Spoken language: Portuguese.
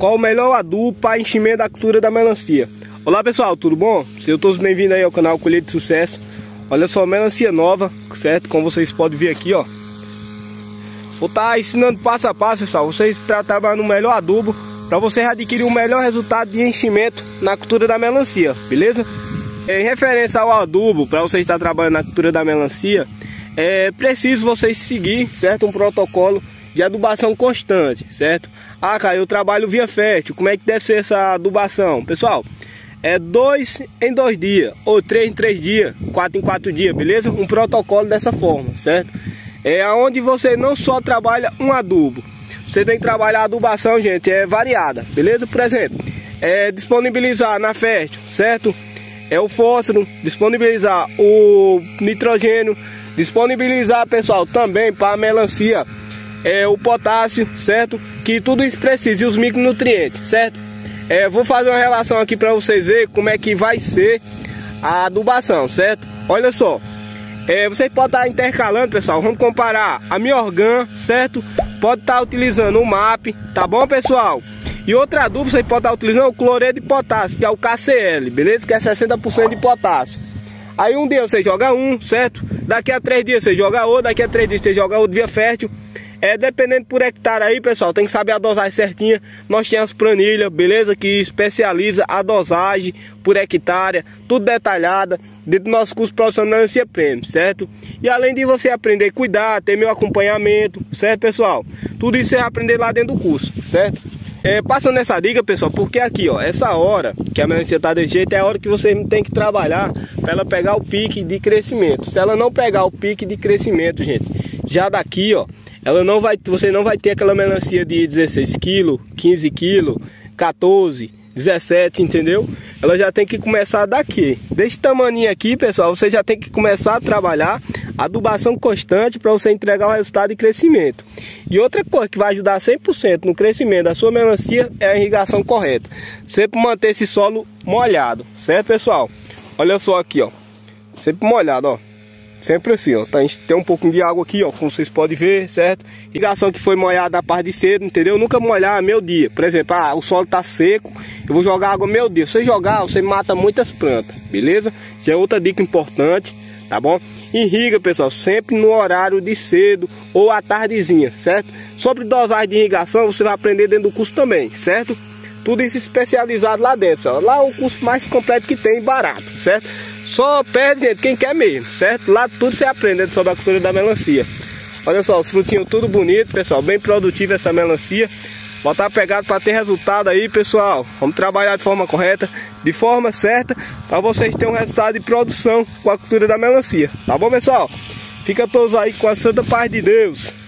qual o melhor adubo para enchimento da cultura da melancia. Olá pessoal, tudo bom? Sejam todos bem-vindos aí ao canal Colheita de Sucesso. Olha só, melancia nova, certo? Como vocês podem ver aqui, ó. Vou estar ensinando passo a passo, pessoal. Vocês trabalhando no melhor adubo para vocês adquirir o melhor resultado de enchimento na cultura da melancia, beleza? Em referência ao adubo, para vocês estar trabalhando na cultura da melancia, é preciso vocês seguir, certo? Um protocolo de adubação constante, certo? Ah, cara, eu trabalho via fértil, como é que deve ser essa adubação? Pessoal, é 2 em 2 dias, ou 3 em 3 dias, 4 em 4 dias, beleza? Um protocolo dessa forma, certo? É onde você não só trabalha um adubo, você tem que trabalhar a adubação, gente, é variada, beleza? Por exemplo, disponibilizar na fértil, certo? É o fósforo, disponibilizar o nitrogênio, disponibilizar, pessoal, também para a melancia, o potássio, certo? Que tudo isso precisa, e os micronutrientes, certo? Vou fazer uma relação aqui para vocês verem como é que vai ser a adubação, certo? Olha só, vocês podem estar intercalando, pessoal. Vamos comparar a Miorgan, certo? Pode estar utilizando o MAP, tá bom, pessoal? E outra adubo, vocês podem estar utilizando o cloreto de potássio, que é o KCl, beleza? Que é 60% de potássio. Aí um dia você joga um, certo? Daqui a 3 dias você joga outro, daqui a 3 dias você joga outro via fértil. Dependendo por hectare aí, pessoal, tem que saber a dosagem certinha. Nós temos planilha, beleza? Que especializa a dosagem por hectare, tudo detalhada, dentro do nosso curso profissional de melancia premium, certo? E além de você aprender a cuidar, ter meu acompanhamento, certo, pessoal? Tudo isso você vai aprender lá dentro do curso, certo? Passando essa dica, pessoal, porque aqui, ó, essa hora que a melancia tá desse jeito é a hora que você tem que trabalhar para ela pegar o pique de crescimento. Se ela não pegar o pique de crescimento, gente, já daqui, ó, você não vai ter aquela melancia de 16 kg, 15 kg, 14, 17, entendeu? Ela já tem que começar daqui. Desse tamanho aqui, pessoal, você já tem que começar a trabalhar adubação constante para você entregar o resultado de crescimento. E outra coisa que vai ajudar 100% no crescimento da sua melancia é a irrigação correta. Sempre manter esse solo molhado, certo, pessoal? Olha só aqui, ó. Sempre molhado, ó. Sempre assim, ó. Tem um pouquinho de água aqui, ó, como vocês podem ver, certo? Irrigação que foi molhada na parte de cedo, entendeu? Nunca molhar meio dia. Por exemplo, o solo tá seco, eu vou jogar água meio dia. Se você jogar, você mata muitas plantas, beleza? Já é outra dica importante, tá bom? Irriga, pessoal, sempre no horário de cedo ou à tardezinha, certo? Sobre dosagem de irrigação, você vai aprender dentro do curso também, certo? Tudo isso especializado lá dentro, ó. Lá é o curso mais completo que tem, barato, certo? Só perde, gente, quem quer mesmo, certo? Lá tudo você aprende sobre a cultura da melancia. Olha só, os frutinhos tudo bonito, pessoal, bem produtivo essa melancia. Botar pegado para ter resultado aí, pessoal. Vamos trabalhar de forma correta, de forma certa, para vocês terem um resultado de produção com a cultura da melancia. Tá bom, pessoal? Fica todos aí com a santa paz de Deus.